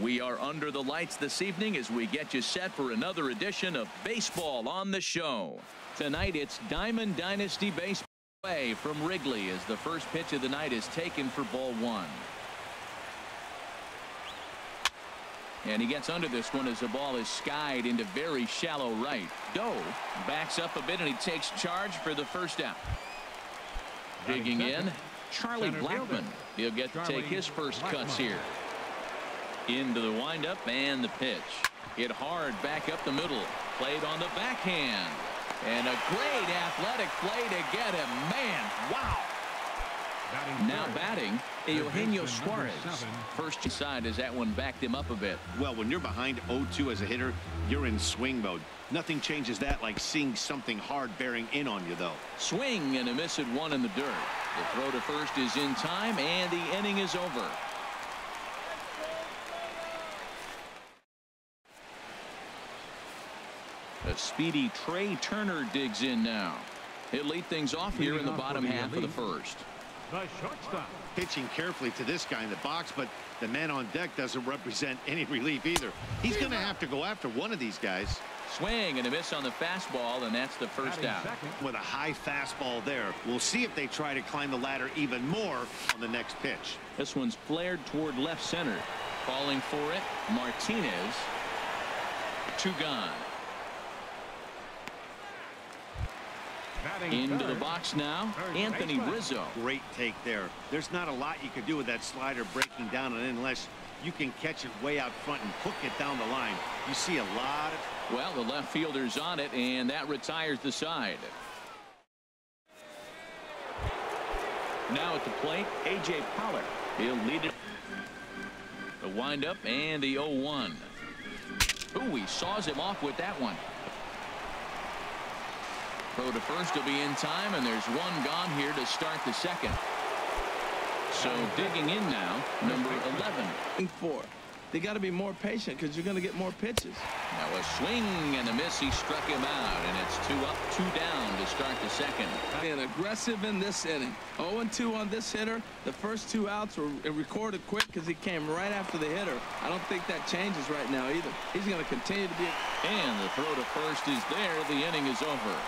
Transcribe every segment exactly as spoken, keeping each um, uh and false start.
We are under the lights this evening as we get you set for another edition of Baseball on the Show. Tonight it's Diamond Dynasty Baseball away from Wrigley as the first pitch of the night is taken for ball one. And he gets under this one as the ball is skied into very shallow right. Doe backs up a bit and he takes charge for the first out. Digging in, Charlie Blackmon. He'll get to take his first cuts here. Into the windup and the pitch. Hit hard back up the middle. Played on the backhand. And a great athletic play to get him. Man, wow. Now batting, Eugenio Suarez. First side as that one backed him up a bit. Well, when you're behind oh two as a hitter, you're in swing mode. Nothing changes that like seeing something hard bearing in on you, though. Swing and a miss at one in the dirt. The throw to first is in time, and the inning is over. A speedy Trey Turner digs in now. He'll lead things off here in the bottom half of the first. The shortstop. Pitching carefully to this guy in the box, but the man on deck doesn't represent any relief either. He's going to have to go after one of these guys. Swing and a miss on the fastball, and that's the first out. With a high fastball there, we'll see if they try to climb the ladder even more on the next pitch. This one's flared toward left center. Calling for it, Martinez. Two gone. Into the box now, Anthony Rizzo. Great take there. There's not a lot you can do with that slider breaking down and in unless you can catch it way out front and hook it down the line. You see a lot of. Well, the left fielder's on it, and that retires the side. Now at the plate, A J Pollard. He'll lead it. The windup and the oh one. Ooh, he saws him off with that one. Throw to first will be in time, and there's one gone here to start the second. So digging in now, number eleven. Four. They got to be more patient because you're going to get more pitches. Now a swing and a miss. He struck him out, and it's two up, two down to start the second. Being aggressive in this inning. oh and two on this hitter. The first two outs were recorded quick because he came right after the hitter. I don't think that changes right now either. He's going to continue to be. And the throw to first is there. The inning is over.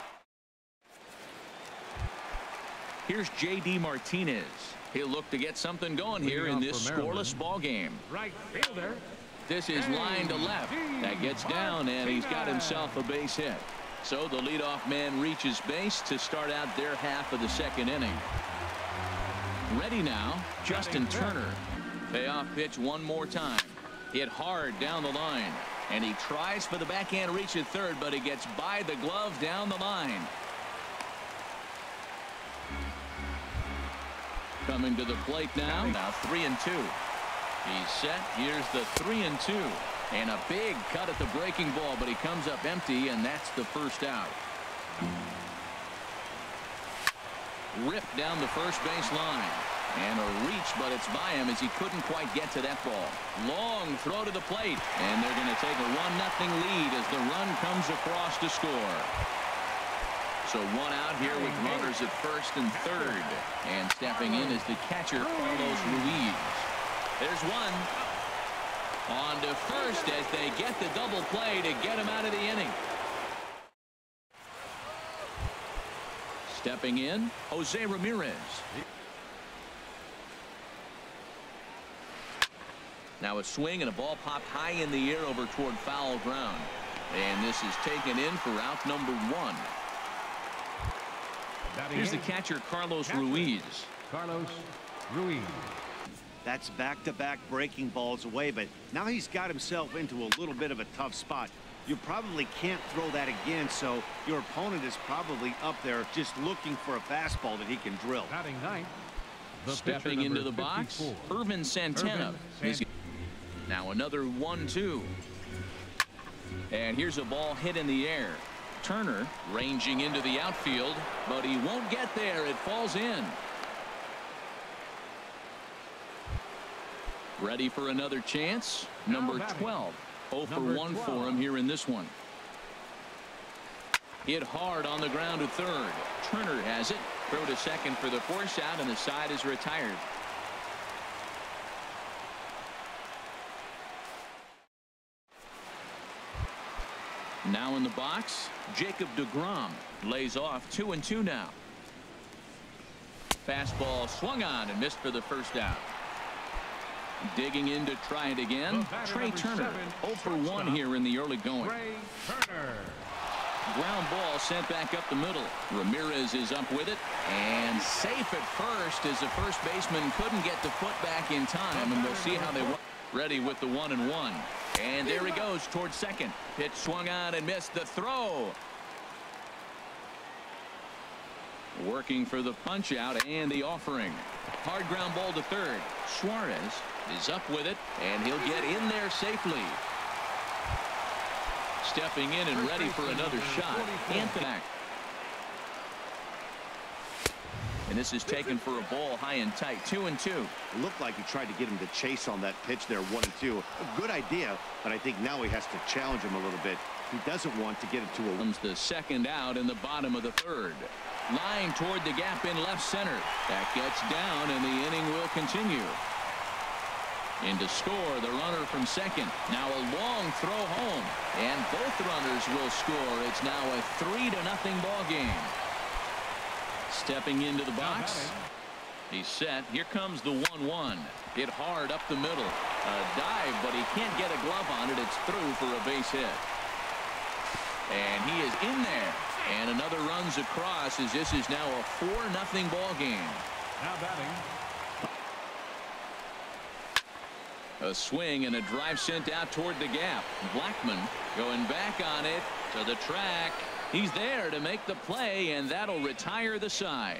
Here's J D Martinez. He'll look to get something going here in this scoreless ball game. Right fielder. This is line to left. That gets down, and he's got himself a base hit. So the leadoff man reaches base to start out their half of the second inning. Ready now, Justin Turner. Payoff pitch one more time. Hit hard down the line, and he tries for the backhand reach at third, but he gets by the glove down the line. Coming to the plate now. Now three and two. He's set. Here's the three and two. And a big cut at the breaking ball, but he comes up empty, and that's the first out. Ripped down the first base line. And a reach, but it's by him as he couldn't quite get to that ball. Long throw to the plate. And they're going to take a one nothing lead as the run comes across to score. So one out here with runners at first and third. And stepping in is the catcher, Carlos Ruiz. There's one. On to first as they get the double play to get him out of the inning. Stepping in, Jose Ramirez. Now a swing and a ball popped high in the air over toward foul ground. And this is taken in for out number one. Here's the catcher, Carlos Ruiz. Carlos Ruiz. That's back-to-back breaking balls away, but now he's got himself into a little bit of a tough spot. You probably can't throw that again, so your opponent is probably up there just looking for a fastball that he can drill. Batting ninth. Stepping into the box, Irvin Santana. Irvin Santana. Now another one two. And here's a ball hit in the air. Turner ranging into the outfield, but he won't get there. It falls in. Ready for another chance. Number twelve. oh for one for him here in this one. Hit hard on the ground to third. Turner has it. Throw to second for the force out, and the side is retired. Now in the box, Jacob deGrom lays off two and two now. Fastball swung on and missed for the first out. Digging in to try it again, Trey Turner. oh for one here in the early going. Trey Turner. Ground ball sent back up the middle. Ramirez is up with it and safe at first as the first baseman couldn't get the foot back in time, and we'll see how they work. Ready with the one and one, and there he goes towards second. Pitch swung on and missed. The throw. Working for the punch out and the offering. Hard ground ball to third. Suarez is up with it, and he'll get in there safely. Stepping in and ready for another shot. Anthony. And this is taken for a ball high and tight. Two and two. It looked like he tried to get him to chase on that pitch there, one and two. A good idea, but I think now he has to challenge him a little bit. He doesn't want to get it to a. Comes the second out in the bottom of the third. Line toward the gap in left center. That gets down, and the inning will continue. In to score, the runner from second. Now a long throw home, and both runners will score. It's now a three to nothing ball game. Stepping into the box. He's set. Here comes the one one. Hit hard up the middle. A dive, but he can't get a glove on it. It's through for a base hit. And he is in there. And another runs across as this is now a four nothing ball game. Now batting. A swing and a drive sent out toward the gap. Blackmon going back on it to the track. He's there to make the play, and that'll retire the side.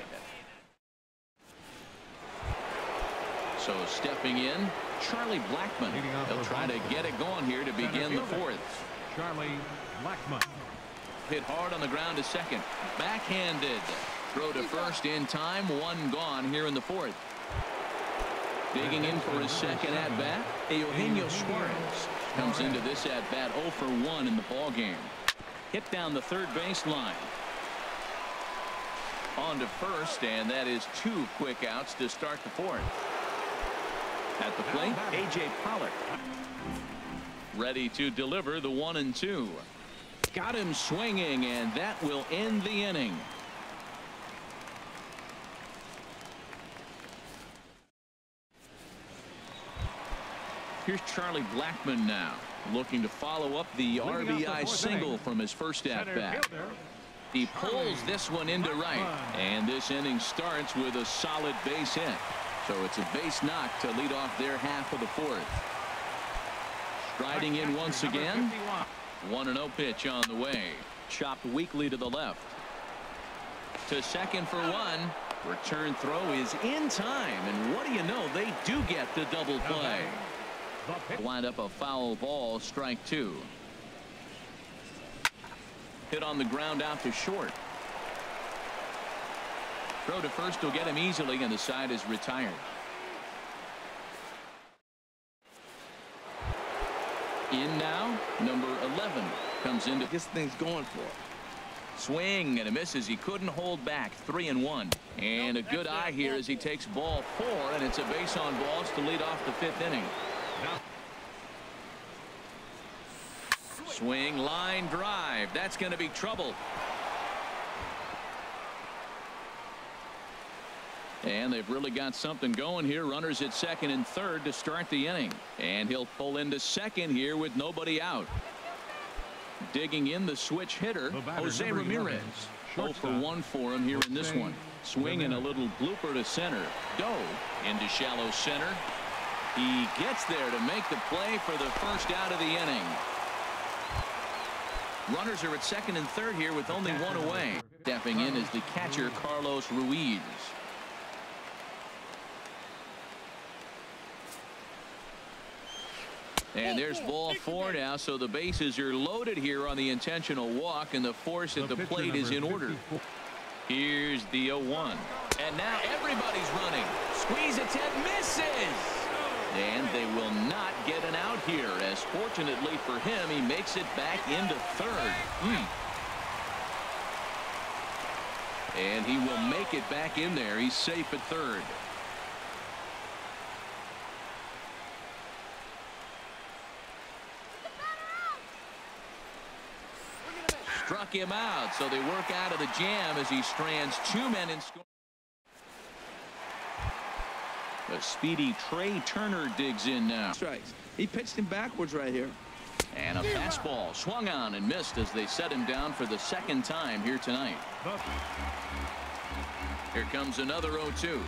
So stepping in, Charlie Blackmon. He'll try to get it going here to begin the fourth. Charlie Blackmon. Hit hard on the ground to second. Backhanded. Throw to first in time. One gone here in the fourth. Digging in for his second at-bat, Eugenio Suarez comes into this at-bat oh for one in the ball game. Hit down the third base line. On to first, and that is two quick outs to start the fourth. At the plate, A J Pollock. Ready to deliver the one and two. Got him swinging, and that will end the inning. Here's Charlie Blackmon now, looking to follow up the R B I single from his first at-bat. He pulls this one into right, and this inning starts with a solid base hit. So it's a base knock to lead off their half of the fourth. Striding in once again. one and oh pitch on the way. Chopped weakly to the left. To second for one. Return throw is in time, and what do you know, they do get the double play. Wind up a foul ball, strike two. Hit on the ground out to short. Throw to first will get him easily, and the side is retired. In now, number eleven comes into. Gets things going for him. Swing and a miss as he couldn't hold back. Three and one. And a good eye here as he takes ball four, and it's a base on balls to lead off the fifth inning. Swing, line drive. That's going to be trouble. And they've really got something going here. Runners at second and third to start the inning. And he'll pull into second here with nobody out. Digging in the switch hitter, Jose Ramirez. oh for one for him here in this one. Swing and a little blooper to center. Doe into shallow center. He gets there to make the play for the first out of the inning. Runners are at second and third here with only one away. Stepping in is the catcher, Carlos Ruiz. And there's ball four now, so the bases are loaded here on the intentional walk, and the force at the plate is in order. Here's the oh one. And now everybody's running. Squeeze attempt misses. And they will not get an out here, as fortunately for him, he makes it back into third. Mm. And he will make it back in there. He's safe at third. struck him out, so they work out of the jam as he strands two men in score. The speedy Trey Turner digs in now. Strikes. He pitched him backwards right here. And a fastball swung on and missed as they set him down for the second time here tonight. Here comes another oh two.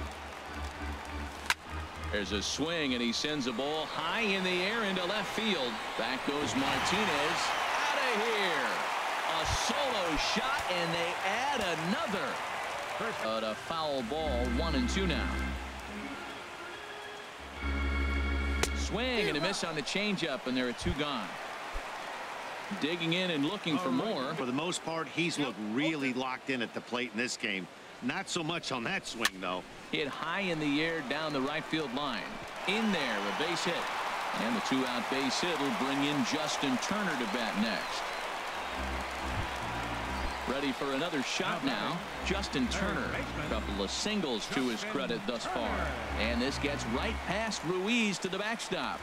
There's a swing, and he sends a ball high in the air into left field. Back goes Martinez. Out of here. A solo shot, and they add another. But a foul ball, one and two now. Swing and a miss on the changeup, and there are two gone. Digging in and looking for more. For the most part, he's looked really locked in at the plate in this game. Not so much on that swing, though. Hit high in the air down the right field line. In there, a base hit. And the two-out base hit will bring in Justin Turner to bat next. Ready for another shot now. Justin Turner. A couple of singles to his credit thus far. And this gets right past Ruiz to the backstop.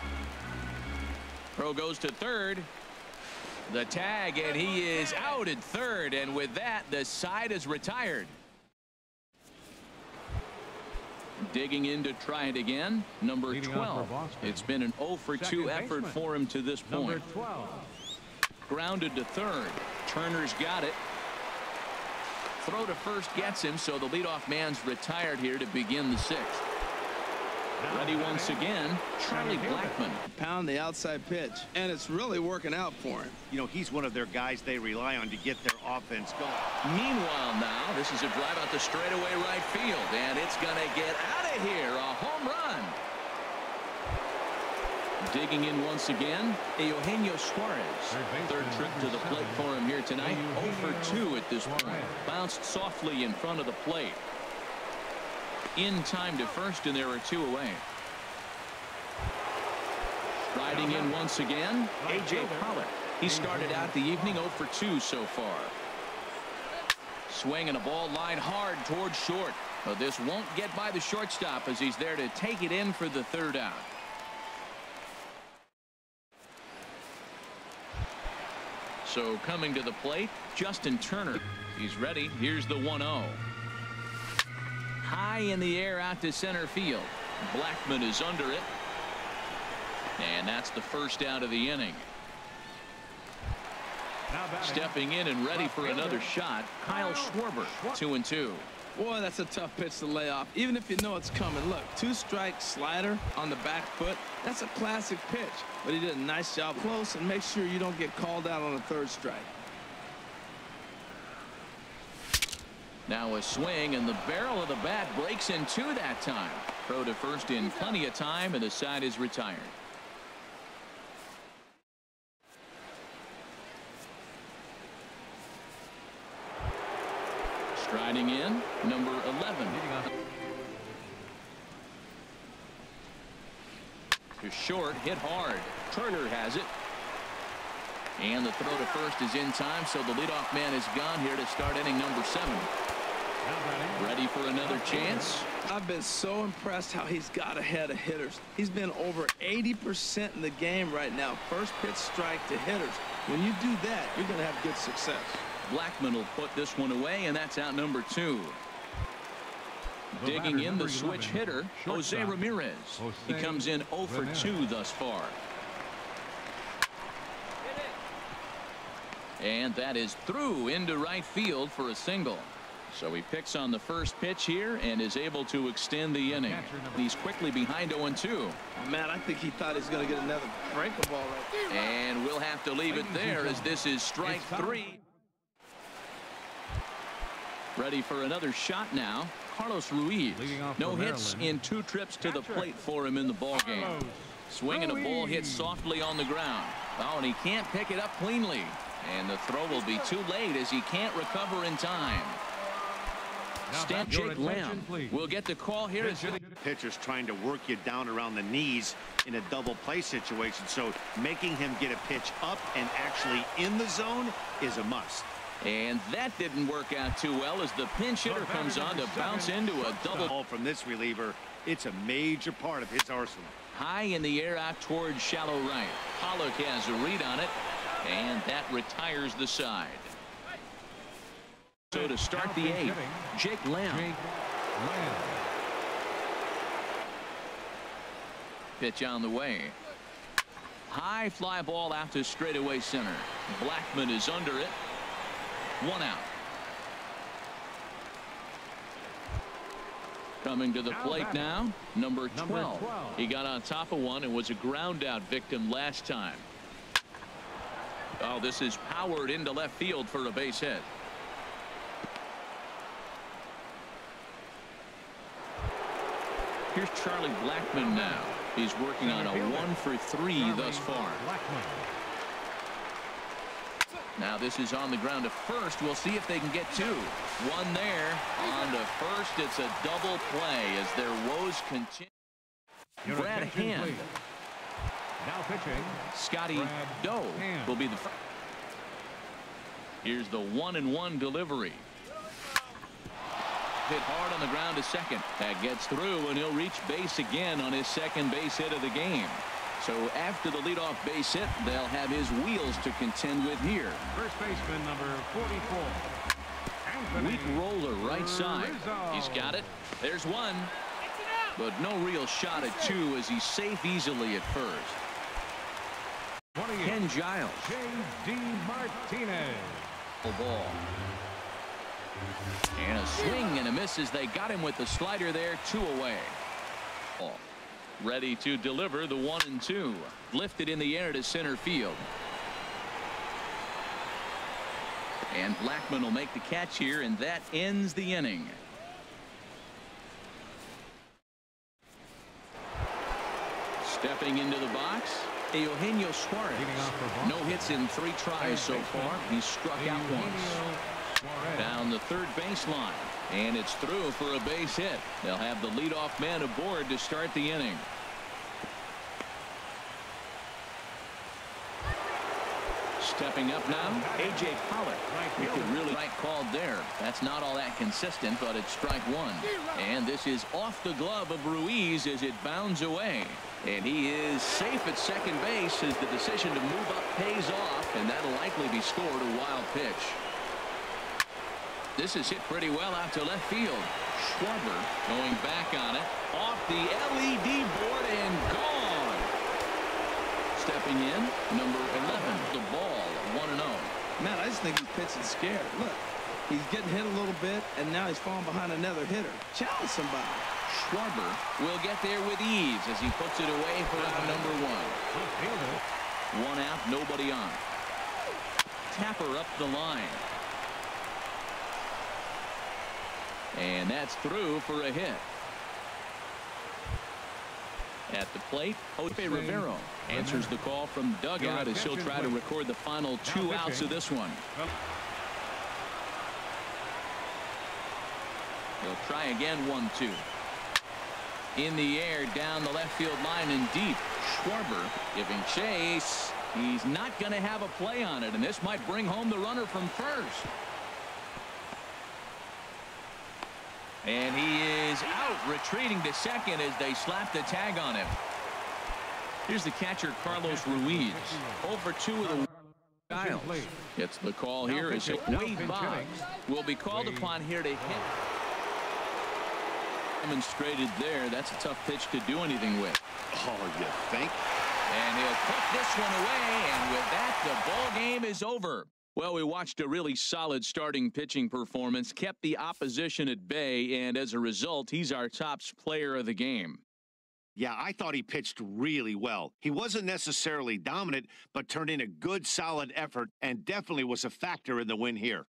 Throw goes to third. The tag, and he is out at third. And with that, the side is retired. Digging in to try it again. Number twelve. It's been an oh for two effort for him to this point. Grounded to third. Turner's got it. Throw to first gets him, so the leadoff man's retired here to begin the sixth. Ready once again, Charlie Blackmon. Pound the outside pitch, and it's really working out for him. You know, he's one of their guys they rely on to get their offense going. Meanwhile now, this is a drive out the straightaway right field, and it's going to get out of here. A home run. Digging in once again, Eugenio Suarez. Third trip to the plate for him here tonight. oh for two at this point. Bounced softly in front of the plate. In time to first, and there are two away. Riding in once again, A J Pollock. He started out the evening oh for two so far. Swing and a ball line hard towards short. But this won't get by the shortstop as he's there to take it in for the third out. So coming to the plate, Justin Turner. He's ready. Here's the one oh. High in the air out to center field. Blackmon is under it. And that's the first out of the inning. Stepping in and ready for another shot, Kyle Schwarber. Two and two. Boy, that's a tough pitch to lay off, even if you know it's coming. Look, two strike slider on the back foot. That's a classic pitch, but he did a nice job close, and make sure you don't get called out on a third strike. Now a swing, and the barrel of the bat breaks in two that time. Throw to first in plenty of time, and the side is retired. Striding in, number eleven. To short, hit hard. Turner has it. And the throw to first is in time, so the leadoff man is gone here to start inning number seven. Ready for another chance. I've been so impressed how he's got ahead of hitters. He's been over eighty percent in the game right now. First pitch strike to hitters. When you do that, you're going to have good success. Blackmon will put this one away, and that's out number two. Digging in the switch hitter, Jose Ramirez. He comes in oh for two thus far. And that is through into right field for a single. So he picks on the first pitch here and is able to extend the inning. He's quickly behind oh and two. Oh, man, I think he thought he's going to get another breaker ball right there. And we'll have to leave it there as this is strike three. Ready for another shot now. Carlos Ruiz. No hits in two trips to the plate for him in the ball game. Swing and a ball hit softly on the ground. Oh, and he can't pick it up cleanly. And the throw will be too late as he can't recover in time. Stamp Jake Lamb will get the call here. Pitcher's trying to work you down around the knees in a double play situation, so making him get a pitch up and actually in the zone is a must. And that didn't work out too well as the pinch hitter comes on to bounce into a double. Ball from this reliever. It's a major part of his arsenal. High in the air out towards shallow right. Pollock has a read on it. And that retires the side. So to start the eighth, Jake Lamb. Jake Lamb. Pitch on the way. High fly ball out to straightaway center. Blackmon is under it. One out. Coming to the plate now, number twelve. He got on top of one and was a ground out victim last time. Oh, this is powered into left field for a base hit. Here's Charlie Blackmon now. He's working on a one for three thus far. Now this is on the ground to first. We'll see if they can get two. One there. On to first. It's a double play as their woes continue. Brad Hand. Now pitching. Scotty Brad Doe Hand. will be the first. Here's the one and one delivery. Hit hard on the ground to second. That gets through, and he'll reach base again on his second base hit of the game. So after the leadoff base hit, they'll have his wheels to contend with here. First baseman number forty-four. Anthony Weak roller right side. Rizzo. He's got it. There's one. But no real shot at two as he's safe easily at first. twenty-eight. Ken Giles. J D Martinez. Ball. And a swing and a miss as they got him with the slider there. Two away. Ball. Ready to deliver the one and two. Lifted in the air to center field. And Blackmon will make the catch here, and that ends the inning. Stepping into the box, Eugenio Suarez. No hits in three tries so far. He's struck out once. Down the third baseline, and it's through for a base hit. They'll have the leadoff man aboard to start the inning. Stepping up now, A J Pollock. You could really right called there. That's not all that consistent, but it's strike one. And this is off the glove of Ruiz as it bounds away. And he is safe at second base as the decision to move up pays off, and that'll likely be scored a wild pitch. This is hit pretty well out to left field. Schwarber going back on it. Off the L E D board and gone. Stepping in, number eleven. The ball, one and oh. Man, I just think he's pitching scared. Look, he's getting hit a little bit, and now he's falling behind another hitter. Challenge somebody. Schwarber will get there with ease as he puts it away for out number one. One out, nobody on. Tapper up the line. And that's through for a hit. At the plate, Jose Rivero answers the call from dugout as he'll try to record the final two outs of this one. He'll try again, one two. In the air, down the left field line and deep. Schwarber giving chase. He's not going to have a play on it, and this might bring home the runner from first. And he is out, retreating to second as they slap the tag on him. Here's the catcher, Carlos Ruiz. Over two of the Giles. Gets the call here as Wade Boggs will be called upon here to hit. Demonstrated there. That's a tough pitch to do anything with. Oh, you think? And he'll put this one away, and with that, the ball game is over. Well, we watched a really solid starting pitching performance, kept the opposition at bay, and as a result, he's our top player of the game. Yeah, I thought he pitched really well. He wasn't necessarily dominant, but turned in a good, solid effort and definitely was a factor in the win here.